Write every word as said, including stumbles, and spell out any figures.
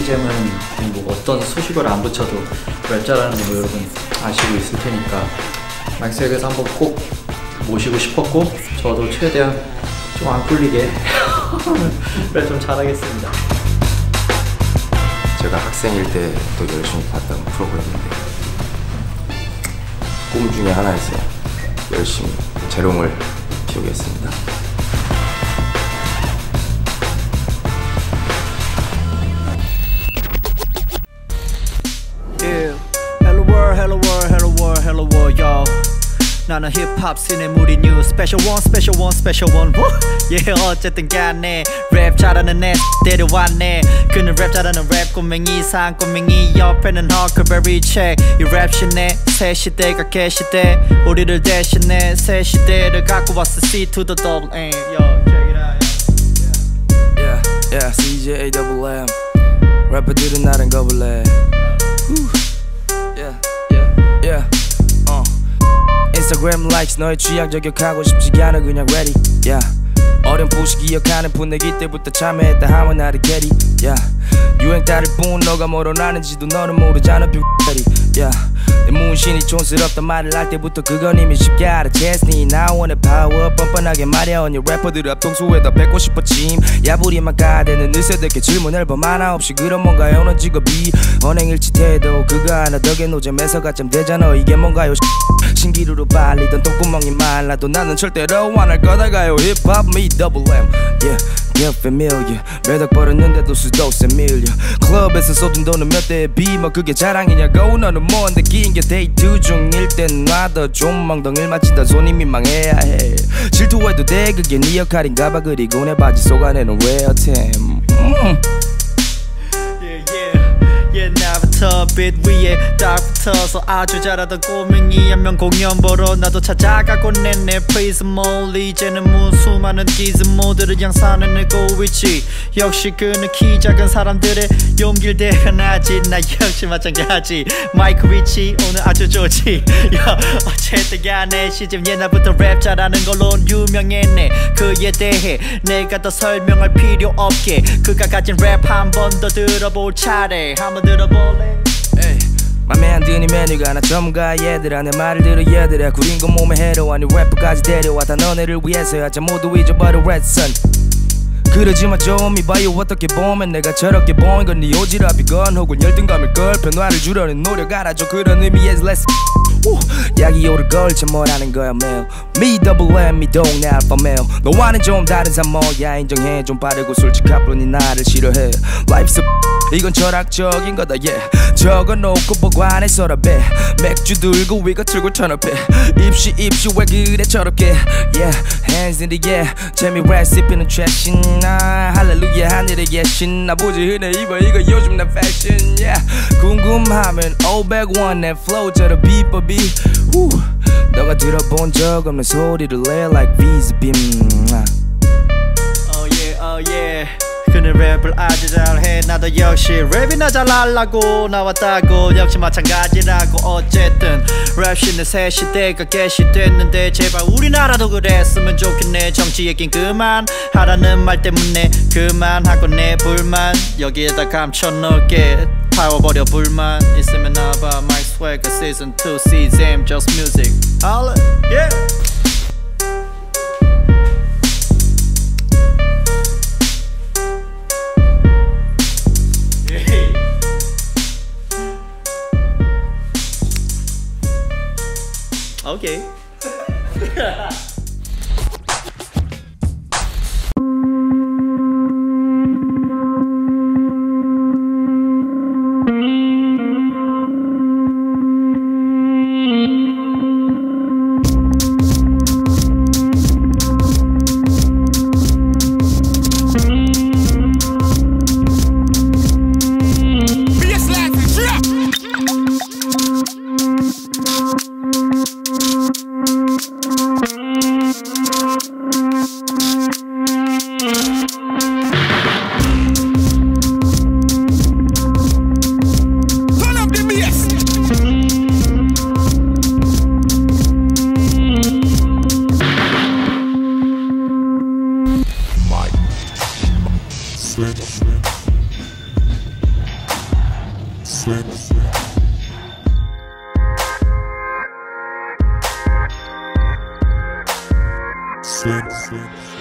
씨잼은 뭐 어떤 소식을 안 붙여도 랩 잘하는 거 여러분 아시고 있을 테니까 마이크스에게서 한번 꼭 모시고 싶었고 저도 최대한 좀 안 꿀리게 랩 좀 잘하겠습니다. 제가 학생일 때 또 열심히 봤던 프로그램인데 꿈 중에 하나에서 열심히 재롱을 피우겠습니다. Yeah. Hello world, hello world, hello world, hello world, y'all. 나는 힙합 씬의 무리 뉴 스페셜 원 스페셜 원 스페셜 원 yeah, 어쨌든 간에 랩 잘하는 애 데려왔네. 그는 랩 잘하는 랩 꼬맹이 상 꼬맹이 옆에는 허클베리 책이 랩 시네. 새 시대가 개시대 우리를 대신해 새 시대를 갖고 왔어 C to the double M. Yo, check it out. Yeah, yeah, C J E and M 래퍼들은 나랑 거블래. Yeah, yeah, yeah. uh. 인스타그램 likes 너의 취향 저격하고 싶지가 않아 그냥 ready. Yeah. 어렴풋이 기억하는 분위기 때부터 참여했다 하면 나를 get it. Yeah. 유행 따를 뿐 너가 뭐로 나는지도 너는 모르잖아 뷰티. Yeah. 내 문신이 촌스럽단 말을 할 때부터 그건 이미 쉽게 알아챘으니 Now I wanna power 뻔뻔하게 말야 언니 래퍼들 앞 통수에다 뱉고 싶어 침 야부리만 까대는 느새들께 질문 앨범 하나 없이 그런 뭔가요 넌 직업이 언행일치 태도 그거 하나 덕에 노잼에서 가점 되잖아 이게 뭔가요 신기루로 빨리던 똥구멍이 말라도 나는 절대로 안 할 거다가요 힙합 me double M. Yeah. Get familiar 매덕 벌었는데도 수도 세 밀려 클럽에서 쏟은 돈은 몇 대에 비뭐 그게 자랑이냐고 너는 뭔데 끼인 게 데이트 중일 땐 놔둬 좀 멍덩이를 맞힌다 손이 민망해야 해 질투해도 돼 그게 네 역할인가봐 그리고 내 바지 속 안에는 웨어템 음. Yeah, 나부터 빛 위에 딱 붙어서 아주 잘하던 꼬맹이 한 명 공연 보러 나도 찾아가고 내내 프리즈몰 이제는 무수많은 기즈모들을 양산을 내고 있지 역시 그는 키 작은 사람들의 용기를 대변하지 나 역시 마찬가지 마이크 위치 오늘 아주 좋지 야, 어쨌든 간에 시즌 옛날부터 랩 잘하는 걸로 유명했네 그에 대해 내가 더 설명할 필요 없게 그가 가진 랩 한 번 더 들어볼 차례 한번 들어볼래? 맘에 안 드니 메뉴가 나 전문가 얘들아 내 말을 들어 얘들아 구린 건 몸에 해로 아니 래퍼까지 데려와 다 너네를 위해서야 자 모두 잊어버려 red sun 그러지마 좀 이봐요 어떻게 보면 내가 저렇게 보인 건 네 오지랖이건 혹은 열등감일걸 변화를 주려는 노력 알아줘 그런 의미에서 let's 오, 약이 오를 걸쳐 뭐라는 거야 매일 Me double M me 동네 알파 메일 너와는 좀 다른 삶모야 인정해 좀 빠르고 솔직한 뿐이 나를 싫어해 Life's a 이건 철학적인 거다 yeah 적어놓고 보관해서라 배 맥주 들고 위가 틀고 천업해 입시 입시 왜 그래 저렇게 yeah hands in the air 재미 레시피는 최신 나 할렐루야 하늘의 예신 나보지 흔해 입어 이거 요즘 나 패션 yeah 궁금하면 오백원 내 flow처럼 비법이 후 너가 들어본 적 없는 소리를 내 like Visa beam Oh yeah oh yeah 그는 랩을 아주 잘해 나도 역시 랩이나 잘하려고 나왔다고 역시 마찬가지라고 어쨌든 랩신의 새 시대가 개시됐는데 제발 우리나라도 그랬으면 좋겠네 정치 얘긴 그만 하라는 말 때문에 그만하고 내 불만 여기에다 감춰놓을게 파워버려 불만 있으면 나와봐 My Swagger Season two C J E and M Just Music Holla yeah Okay. Six, six.